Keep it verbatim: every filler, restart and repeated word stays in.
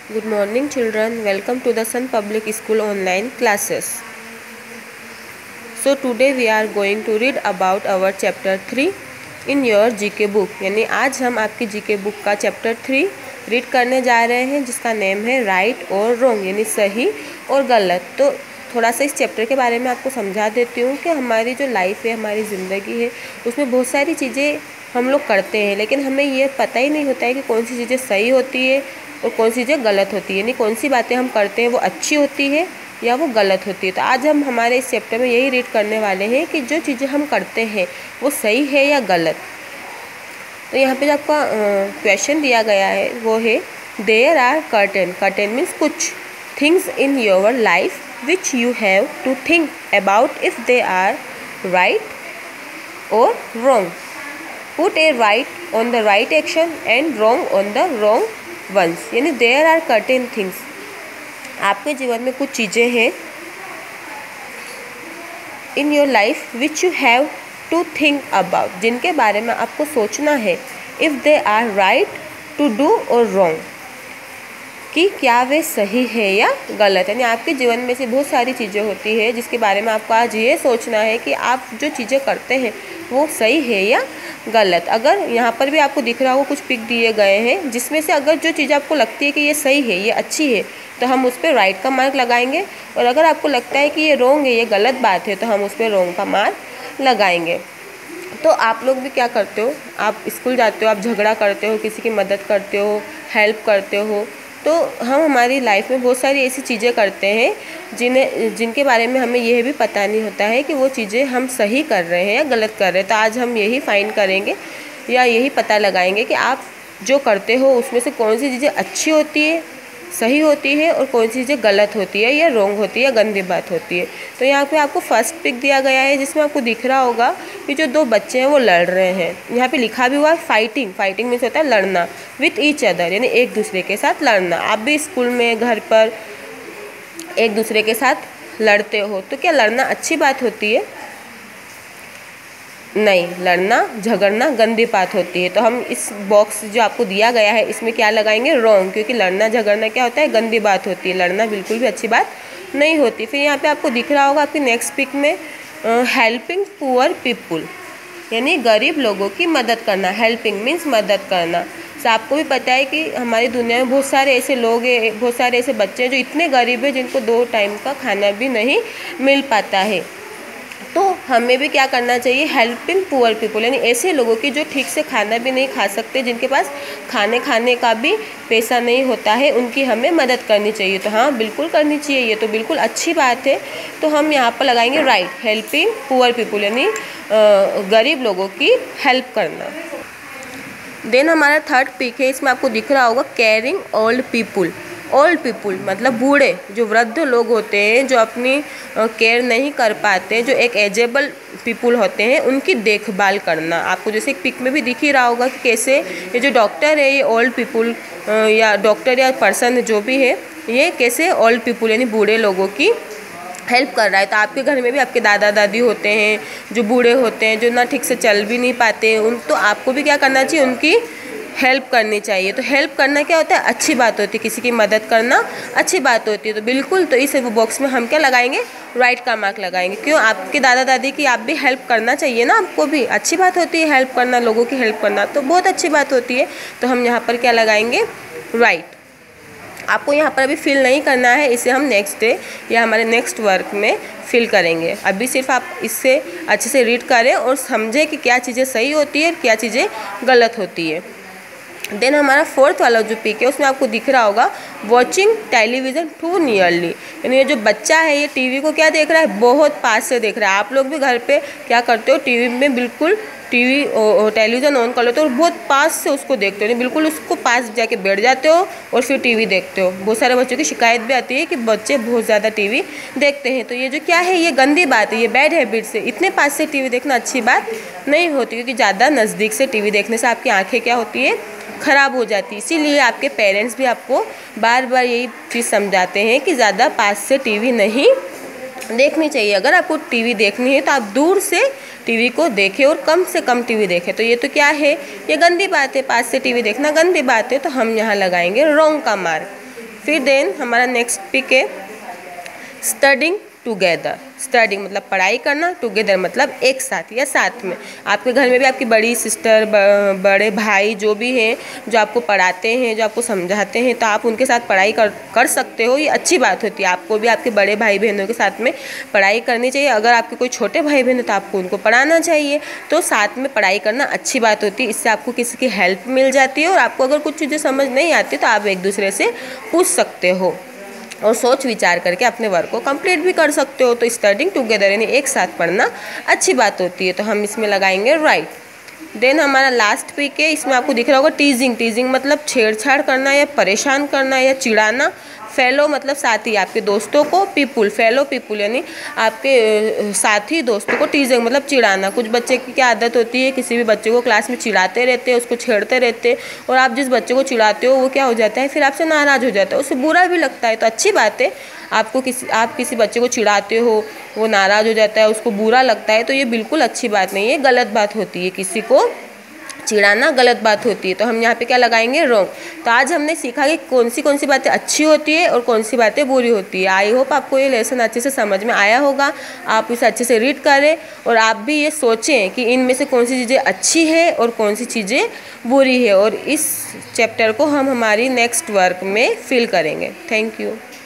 Good morning children, welcome to the Sun Public School online classes. So today we are going to read about our chapter three in your G K book. यानी आज हम आपकी G K book का chapter three read करने जा रहे हैं जिसका नेम है राइट और रॉन्ग यानी सही और गलत। तो थोड़ा सा इस चैप्टर के बारे में आपको समझा देती हूँ कि हमारी जो लाइफ है, हमारी ज़िंदगी है, उसमें बहुत सारी चीज़ें हम लोग करते हैं, लेकिन हमें ये पता ही नहीं होता है कि कौन सी चीज़ें सही होती है और कौन सी चीज़ें गलत होती है, यानी कौन सी बातें हम करते हैं वो अच्छी होती है या वो गलत होती है। तो आज हम हमारे इस चैप्टर में यही रीड करने वाले हैं कि जो चीज़ें हम करते हैं वो सही है या गलत। तो यहाँ पे जो आपका क्वेश्चन दिया गया है वो है there are certain. Certain means कुछ things in your life which you have to think about if they are right और wrong. Put a right on the right action and wrong on the wrong ones. यानी there are certain things, आपके जीवन में कुछ चीज़ें हैं in your life which you have to think about, जिनके बारे में आपको सोचना है if they are right to do और रॉन्ग, कि क्या वे सही है या गलत। यानी आपके जीवन में से बहुत सारी चीज़ें होती है जिसके बारे में आपको आज ये सोचना है कि आप जो चीज़ें करते हैं वो सही है या गलत। अगर यहाँ पर भी आपको दिख रहा हो कुछ पिक दिए गए हैं जिसमें से अगर जो चीज़ आपको लगती है कि ये सही है, ये अच्छी है, तो हम उस पर राइट का मार्क लगाएंगे, और अगर आपको लगता है कि ये रॉन्ग है, ये गलत बात है, तो हम उस पर रॉन्ग का मार्क लगाएंगे। तो आप लोग भी क्या करते हो, आप स्कूल जाते हो, आप झगड़ा करते हो, किसी की मदद करते हो, हेल्प करते हो, तो हम हमारी लाइफ में बहुत सारी ऐसी चीज़ें करते हैं जिन्हें जिनके बारे में हमें यह भी पता नहीं होता है कि वो चीज़ें हम सही कर रहे हैं या गलत कर रहे हैं। तो आज हम यही फाइंड करेंगे या यही पता लगाएंगे कि आप जो करते हो उसमें से कौन सी चीज़ें अच्छी होती है, सही होती है, और कौन सी चीज़ें गलत होती है या रॉन्ग होती है या गंदी बात होती है। तो यहाँ पे आपको फर्स्ट पिक दिया गया है जिसमें आपको दिख रहा होगा कि जो दो बच्चे हैं वो लड़ रहे हैं। यहाँ पे लिखा भी हुआ है फाइटिंग। फाइटिंग मीन्स होता है लड़ना, विथ ईच अदर, यानी एक दूसरे के साथ लड़ना। आप भी स्कूल में, घर पर एक दूसरे के साथ लड़ते हो, तो क्या लड़ना अच्छी बात होती है? नहीं, लड़ना झगड़ना गंदी बात होती है। तो हम इस बॉक्स जो आपको दिया गया है इसमें क्या लगाएंगे? रॉन्ग, क्योंकि लड़ना झगड़ना क्या होता है? गंदी बात होती है। लड़ना बिल्कुल भी अच्छी बात नहीं होती। फिर यहाँ पे आपको दिख रहा होगा आपकी नेक्स्ट पिक में हेल्पिंग पुअर पीपुल, यानी गरीब लोगों की मदद करना। हेल्पिंग मीन्स मदद करना। तो आपको भी पता है कि हमारी दुनिया में बहुत सारे ऐसे लोग हैं, बहुत सारे ऐसे बच्चे हैं जो इतने गरीब हैं जिनको दो टाइम का खाना भी नहीं मिल पाता है। तो हमें भी क्या करना चाहिए? हेल्पिंग पुअर पीपल, यानी ऐसे लोगों की जो ठीक से खाना भी नहीं खा सकते, जिनके पास खाने खाने का भी पैसा नहीं होता है, उनकी हमें मदद करनी चाहिए। तो हाँ, बिल्कुल करनी चाहिए, ये तो बिल्कुल अच्छी बात है। तो हम यहाँ पर लगाएंगे राइट, हेल्पिंग पुअर पीपल, यानी गरीब लोगों की हेल्प करना। देन हमारा थर्ड पिक है, इसमें आपको दिख रहा होगा caring old people. Old people मतलब बूढ़े, जो वृद्ध लोग होते हैं, जो अपनी केयर नहीं कर पाते, जो एक एजेबल पीपुल होते हैं, उनकी देखभाल करना। आपको जैसे एक पिक में भी दिख ही रहा होगा कि कैसे ये जो डॉक्टर है, ये ओल्ड पीपुल या डॉक्टर या पर्सन जो भी है, ये कैसे ओल्ड पीपुल यानी बूढ़े लोगों की हेल्प कर रहा है। तो आपके घर में भी आपके दादा दादी होते हैं जो बूढ़े होते हैं, जो ना ठीक से चल भी नहीं पाते, उन तो आपको भी क्या करना चाहिए? उनकी हेल्प करनी चाहिए। तो हेल्प करना क्या होता है? अच्छी बात होती है। किसी की मदद करना अच्छी बात होती है। तो बिल्कुल, तो इस बॉक्स में हम क्या लगाएंगे? राइट का मार्क लगाएंगे। क्यों? आपके दादा दादी की आप भी हेल्प करना चाहिए ना, आपको भी अच्छी बात होती है हेल्प करना, लोगों की हेल्प करना तो बहुत अच्छी बात होती है। तो हम यहाँ पर क्या लगाएंगे? राइट। आपको यहाँ पर अभी फिल नहीं करना है, इसे हम नेक्स्ट डे या हमारे नेक्स्ट वर्क में फिल करेंगे। अभी सिर्फ आप इससे अच्छे से रीड करें और समझें कि क्या चीज़ें सही होती है, क्या चीज़ें गलत होती है। देन हमारा फोर्थ वाला जो पिक है उसमें आपको दिख रहा होगा वॉचिंग टेलीविज़न टू नियरली, यानी ये जो बच्चा है ये टीवी को क्या देख रहा है? बहुत पास से देख रहा है। आप लोग भी घर पे क्या करते हो? टीवी में बिल्कुल टीवी टेलीविज़न ऑन कर लेते हो और बहुत पास से उसको देखते हो, बिल्कुल उसको पास जाके बैठ जाते हो और फिर टीवी देखते हो। बहुत सारे बच्चों की शिकायत भी आती है कि बच्चे बहुत ज़्यादा टीवी देखते हैं। तो ये जो क्या है, ये गंदी बात है, ये बैड हैबिट से। इतने पास से टीवी देखना अच्छी बात नहीं होती, क्योंकि ज़्यादा नज़दीक से टीवी देखने से आपकी आँखें क्या होती है? ख़राब हो जाती है। इसीलिए आपके पेरेंट्स भी आपको बार बार यही चीज़ समझाते हैं कि ज़्यादा पास से टीवी नहीं देखनी चाहिए। अगर आपको टीवी देखनी है तो आप दूर से टीवी को देखें और कम से कम टीवी देखें। तो ये तो क्या है, ये गंदी बात है, पास से टीवी देखना गंदी बात है। तो हम यहाँ लगाएंगे रॉन्ग का मार्क। फिर देन हमारा नेक्स्ट पिक है स्टडिंग टुगेदर। स्टडिंग मतलब पढ़ाई करना, टुगेदर मतलब एक साथ या साथ में। आपके घर में भी आपकी बड़ी सिस्टर, बड़े भाई जो भी हैं, जो आपको पढ़ाते हैं, जो आपको समझाते हैं, तो आप उनके साथ पढ़ाई कर कर सकते हो। ये अच्छी बात होती है। आपको भी आपके बड़े भाई बहनों के साथ में पढ़ाई करनी चाहिए। अगर आपके कोई छोटे भाई बहन है तो आपको उनको पढ़ाना चाहिए। तो साथ में पढ़ाई करना अच्छी बात होती है। इससे आपको किसी की हेल्प मिल जाती है और आपको अगर कुछ चीज़ें समझ नहीं आती तो आप एक दूसरे से पूछ सकते हो और सोच विचार करके अपने वर्क को कंप्लीट भी कर सकते हो। तो स्टडिंग टुगेदर यानी एक साथ पढ़ना अच्छी बात होती है। तो हम इसमें लगाएंगे राइट। देन हमारा लास्ट पिक है, इसमें आपको दिख रहा होगा टीजिंग। टीजिंग मतलब छेड़छाड़ करना या परेशान करना या चिढ़ाना। फेलो मतलब साथी, आपके दोस्तों को। पीपुल, फेलो पीपुल यानी आपके साथी दोस्तों को। टीजिंग मतलब चिढ़ाना। कुछ बच्चे की क्या आदत होती है, किसी भी बच्चे को क्लास में चिढ़ाते रहते हैं, उसको छेड़ते रहते हैं, और आप जिस बच्चे को चिढ़ाते हो वो क्या हो जाता है, फिर आपसे नाराज़ हो जाता है, उससे बुरा भी लगता है। तो अच्छी बात है, आपको किसी आप किसी बच्चे को चिढ़ाते हो, वो नाराज़ हो जाता है, उसको बुरा लगता है, तो ये बिल्कुल अच्छी बात नहीं है, गलत बात होती है। किसी को चिढ़ाना गलत बात होती है। तो हम यहाँ पे क्या लगाएंगे, रॉन्ग। तो आज हमने सीखा कि कौन सी कौन सी बातें अच्छी होती है और कौन सी बातें बुरी होती है। आई होप आपको ये लेसन अच्छे से समझ में आया होगा। आप इसे अच्छे से रीड करें और आप भी ये सोचें कि इनमें से कौन सी चीज़ें अच्छी है और कौन सी चीज़ें बुरी है। और इस चैप्टर को हम हमारी नेक्स्ट वर्क में फिल करेंगे। Thank you.